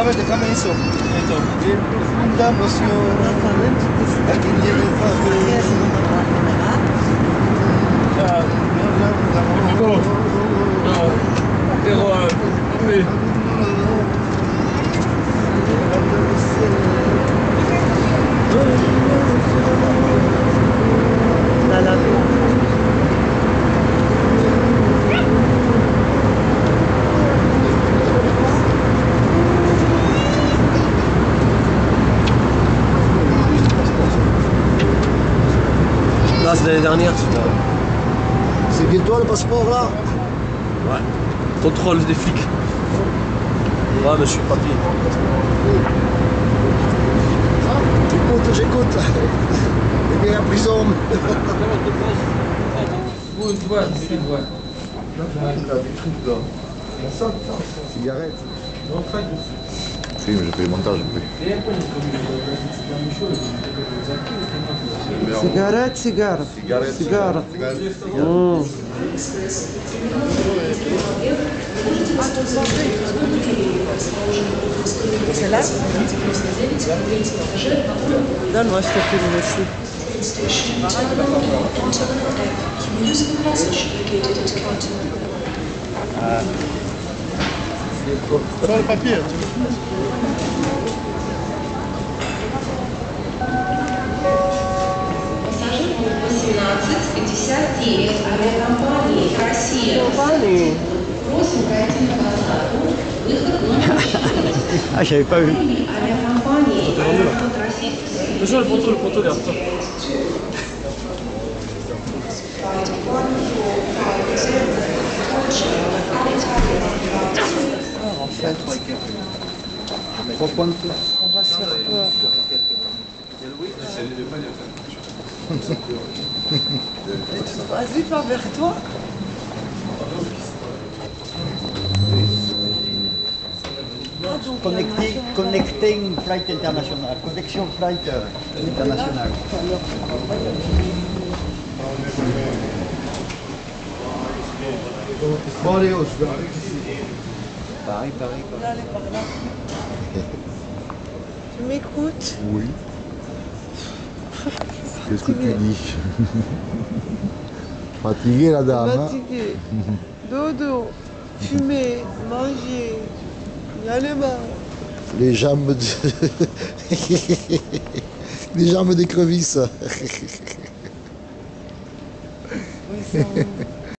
de Cameço. E profunda emoción. Aquí tiene Là, c'est l'année dernière. C'est bientôt le passeport là. Ouais. Contrôle des flics. Ouais, monsieur, papier. J'écoute. Et bien la prison. Cigarette. Si, mais j'ai fait le montage après. Cigarette, cigare. Cigare. C'est là? Donne-moi, je te filme aussi. Sur le papier. Пассажир 1859 авиакомпании «Россия». Просим пройти на посадку. Выход номер 4. Ah, j'avais pas vu. Авиакомпании «Аэрофлот Российский Союз». Monsieur, le poteau, il est en retard. En fait, 3 points de plus. on va se faire peur. Vas-y, pas vers toi. Connecting flight international. Connexion flight international. Bon, allez, on se va. Paris. On va aller par là. Tu m'écoutes? Oui. Qu'est-ce que tu dis? Fatiguée la dame. Hein? Fatigué. Dodo. Fumer. Manger. Y aller marre. Les jambes de... Les jambes d'écrevisse. Oui, ça.